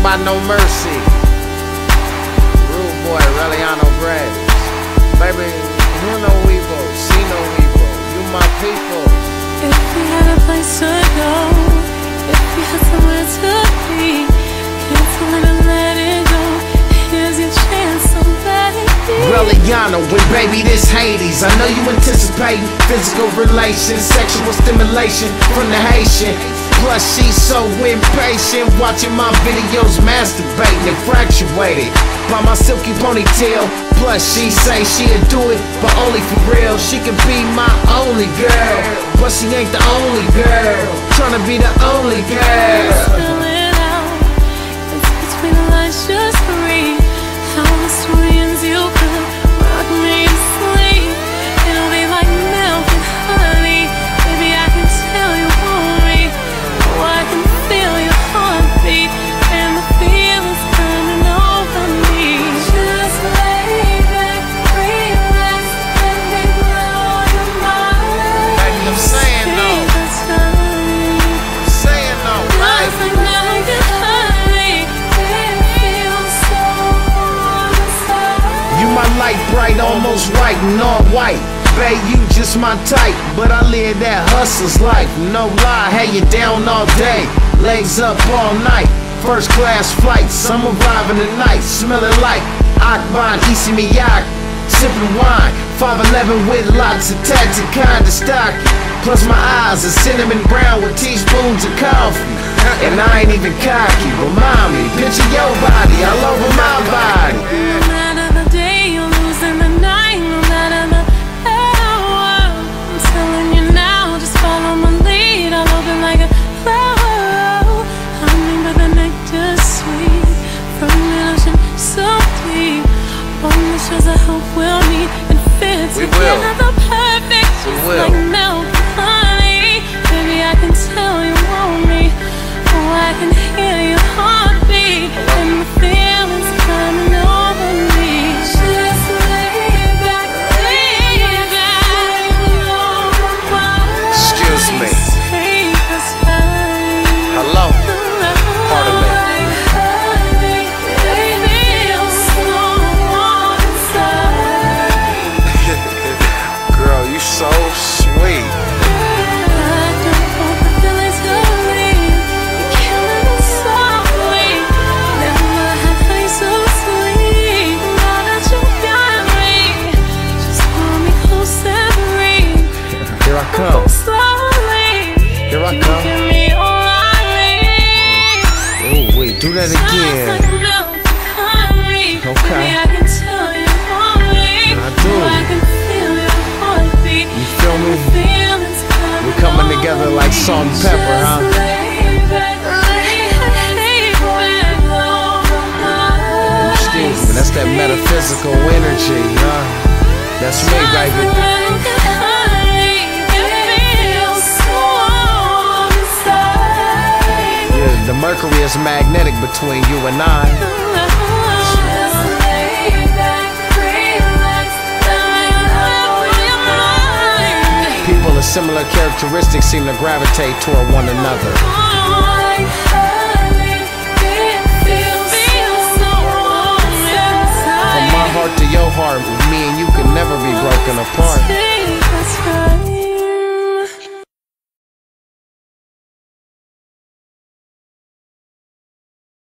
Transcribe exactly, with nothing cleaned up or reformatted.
about No Mercy. Rude boy, Reliano Graves. Baby, you know Weebo, see no Weebo. You my people. If we had a place to go, if we had somewhere to be, cancel it and let it go. Here's your chance, so let it be. Reliano with baby, this Hades. I know you anticipating physical relations, sexual stimulation from the Haitian. Plus she's so impatient, watching my videos, masturbating, infatuated by my silky ponytail. Plus she say she'll do it, but only for real. She can be my only girl, but she ain't the only girl. Tryna be the only girl. Spill it out, it's between the lines, just read how the story ends. You could rock me to sleep. It'll be like milk and honey. Baby, I can tell you want me. Oh, I can feel your heartbeat and the feelings coming over me. Just lay back, relax, and they blow your mind. Baby, I'm saying though, I'm saying though, right? You my light bright, almost white and all white. Babe, you just my type, but I live that hustler's life. No lie, had you down all day, legs up all night. First class flights, I'm arriving tonight, smelling like Akban Isimiyak, sipping wine, five eleven with lots of tats and kind of stock. Plus my eyes are cinnamon brown with teaspoons of coffee. And I ain't even cocky, but mommy, picture your body all over my body. No matter the day, you're losing the night. No matter the hour, I'm telling you now, just follow my lead. I'll open like a flower. I mean, but the nectar sweet from an ocean so deep. On the shores I hope we'll meet and fit We together. will. The perfect, We just will. like milk and honey. Baby, I can tell you want me. Oh, I can hear your heartbeat and the feelings coming over me. Just lay back, lay back. Excuse me. Take the time. Hello? Pardon me. Girl, you so sweet. Here I come. Here I come. Oh wait, do that again. Okay. I do. You feel me? We're coming together like salt and pepper, huh? Excuse me, that's that metaphysical energy, huh? That's me, baby. Yeah, the mercury is magnetic between you and I. People of similar characteristics seem to gravitate toward one another.